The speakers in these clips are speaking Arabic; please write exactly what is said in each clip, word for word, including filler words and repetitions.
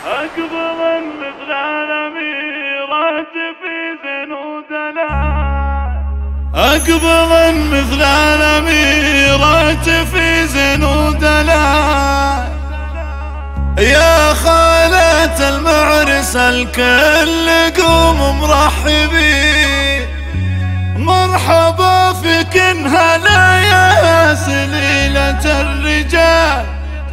أقبل مثل الأميرات في زين ودلال، أقبل مثل الأميرات في زين ودلال. يا خالة المعرس الكل قوم مرحبين، مرحبا فيكن هلا يا سليلة الرجال،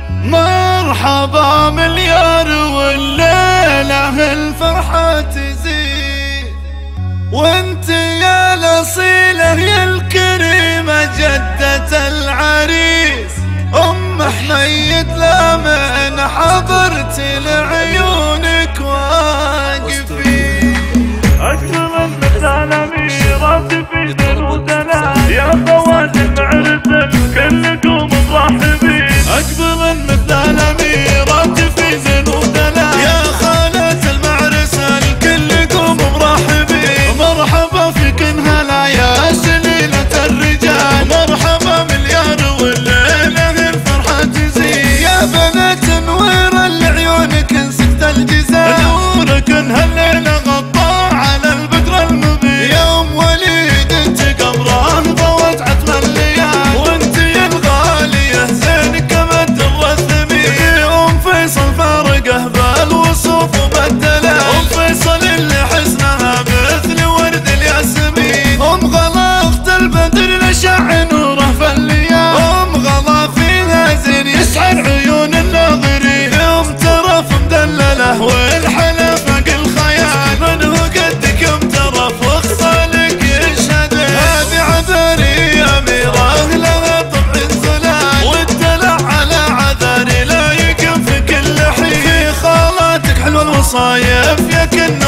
مرحبا مليار والليلة الفرحة تزيد. وانت يا الأصيلة يا الكريمة جدة العريس، أم حميد لمن حضرت لعيونك واقفين. أكرم مثل الأميرات في زين ودلال، يا خوات المعرس كلكم مرحبين. أقبل مثل الأميرات في زين ودلال، يا خالة المعرس الكل قوم مرحبين. مرحبا فيكن هلا يا سليلة الرجال، مرحبا مليار والليلة الفرحة تزيد. يا بنات نوير لعيونك نسكت الجزال، نورك هالليلة غطى على البدر المبين. يوم وليدة قمران ضوت عتم الليال، وانت يا الغالية زين كما الدر الثمين. ام فيصل فارقه بالوصوف وبالدلال، ام فيصل اللي حسنها مثل ورد الياسمين. ام غلاظة البدر نشع نوره في الليال، ام غلا فيها زين يسعر عيون الناظرين. ام ترف مدلله والحلا فوق الخيال، من هو قدك ام ترف وخصالك يشهد. هذه عذاري أميرة لها طبع الزلال، والدلع على عذاري لا يقف في كل حين. في خالاتك حلوة الوصايف يكن